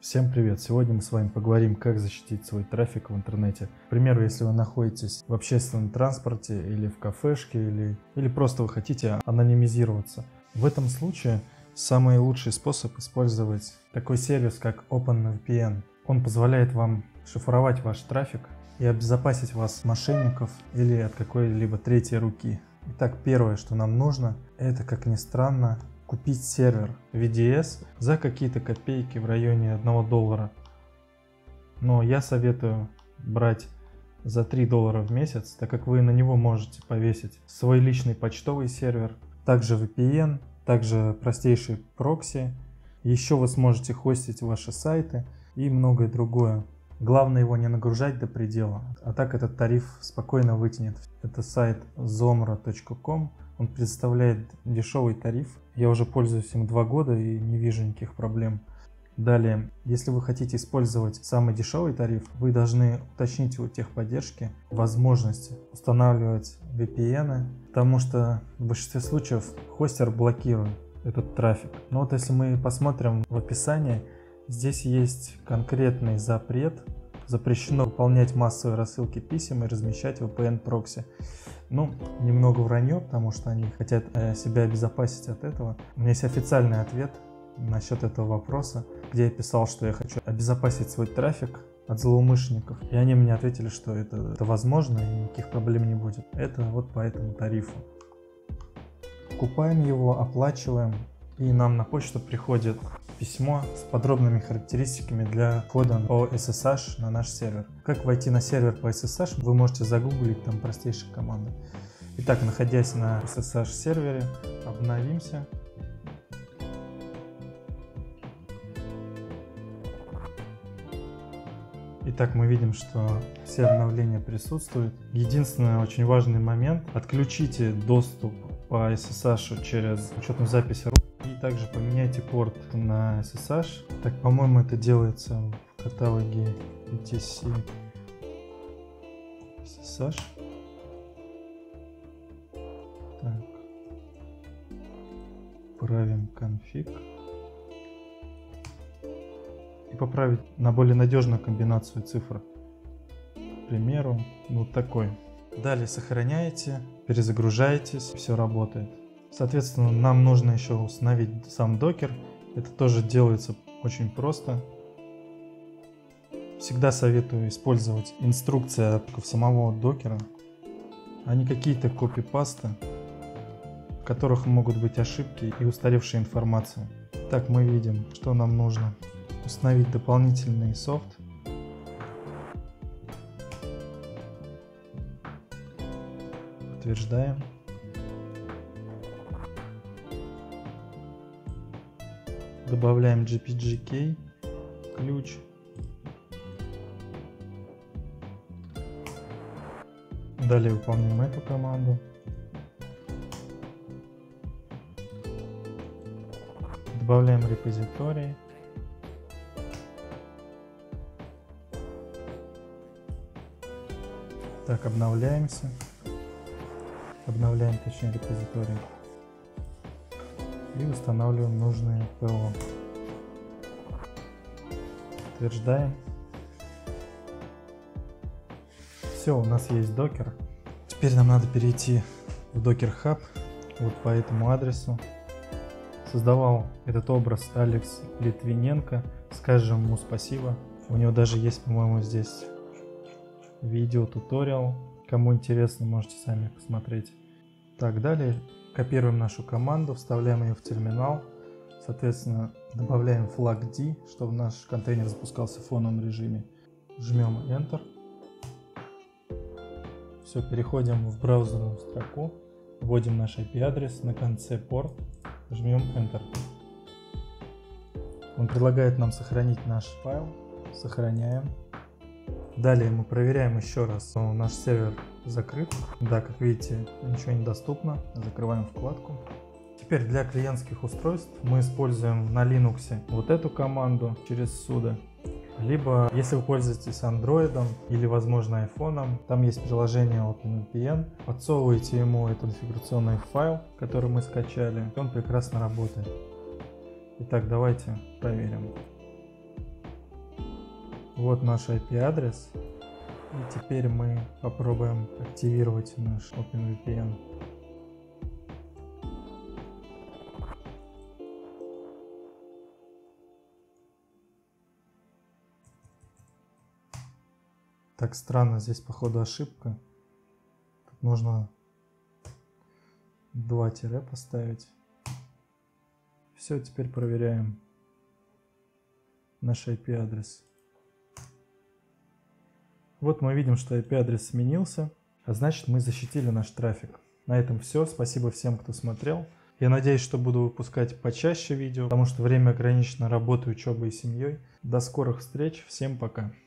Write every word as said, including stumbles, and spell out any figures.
Всем привет! Сегодня мы с вами поговорим, как защитить свой трафик в интернете. К примеру, если вы находитесь в общественном транспорте или в кафешке, или, или просто вы хотите анонимизироваться. В этом случае самый лучший способ использовать такой сервис, как OpenVPN. Он позволяет вам шифровать ваш трафик и обезопасить вас от мошенников или от какой-либо третьей руки. Итак, первое, что нам нужно, это, как ни странно, купить сервер ви ди эс за какие-то копейки в районе одного доллара. Но я советую брать за три доллара в месяц, так как вы на него можете повесить свой личный почтовый сервер, также ви пи эн, также простейший прокси. Еще вы сможете хостить ваши сайты и многое другое. Главное его не нагружать до предела, а так этот тариф спокойно вытянет. Это сайт зомра точка ком. Он представляет дешевый тариф. Я уже пользуюсь им два года и не вижу никаких проблем. Далее, если вы хотите использовать самый дешевый тариф, вы должны уточнить у техподдержки возможности устанавливать ви пи эн, потому что в большинстве случаев хостер блокирует этот трафик. Но вот если мы посмотрим в описании, здесь есть конкретный запрет. Запрещено выполнять массовые рассылки писем и размещать ви пи эн-прокси. Ну, немного вранье, потому что они хотят э, себя обезопасить от этого. У меня есть официальный ответ насчет этого вопроса, где я писал, что я хочу обезопасить свой трафик от злоумышленников. И они мне ответили, что это, это возможно и никаких проблем не будет. Это вот по этому тарифу. Покупаем его, оплачиваем, и нам на почту приходит письмо с подробными характеристиками для входа по эс эс эйч на наш сервер. Как войти на сервер по эс эс эйч, вы можете загуглить, там простейшие команды. Итак, находясь на эс эс эйч сервере, обновимся. Итак, мы видим, что все обновления присутствуют. Единственный очень важный момент: отключите доступ по эс эс эйч через учетную запись и также поменяйте порт на эс эс эйч. Так, по-моему, это делается в каталоге и ти си эс эс эйч. Так, правим конфиг и поправить на более надежную комбинацию цифр. К примеру, вот такой. Далее сохраняете, перезагружаетесь, все работает. Соответственно, нам нужно еще установить сам докер. Это тоже делается очень просто. Всегда советую использовать инструкция самого докера, а не какие-то копипасты, в которых могут быть ошибки и устаревшая информация. Так, мы видим, что нам нужно. Установить дополнительный софт. Подтверждаем. Добавляем джи пи джи кей, ключ. Далее выполняем эту команду. Добавляем репозиторий. Так, обновляемся. Обновляем, точнее, репозиторий. И устанавливаем нужное ПО. Подтверждаем. Все, у нас есть докер. Теперь нам надо перейти в Docker Hub. Вот по этому адресу. Создавал этот образ Алекс Литвиненко. Скажем ему спасибо. У него даже есть, по-моему, здесь видео туториал. Кому интересно, можете сами посмотреть. Так, далее копируем нашу команду, вставляем ее в терминал. Соответственно, добавляем флаг D, чтобы наш контейнер запускался в фоновом режиме. Жмем Enter. Все, переходим в браузерную строку. Вводим наш ай пи-адрес, на конце порт. Жмем Enter. Он предлагает нам сохранить наш файл. Сохраняем. Далее мы проверяем еще раз, наш сервер закрыт. Да, как видите, ничего не доступно. Закрываем вкладку. Теперь для клиентских устройств мы используем на Linux вот эту команду через sudo. Либо, если вы пользуетесь Android или, возможно, айфоном, там есть приложение OpenVPN, подсовываете ему этот конфигурационный файл, который мы скачали, и он прекрасно работает. Итак, давайте проверим. Вот наш ай пи-адрес. И теперь мы попробуем активировать наш OpenVPN. Так странно, здесь походу ошибка. Тут нужно два тире поставить. Все, теперь проверяем наш ай пи-адрес. Вот мы видим, что ай пи-адрес сменился, а значит, мы защитили наш трафик. На этом все. Спасибо всем, кто смотрел. Я надеюсь, что буду выпускать почаще видео, потому что время ограничено работой, учебой и семьей. До скорых встреч. Всем пока.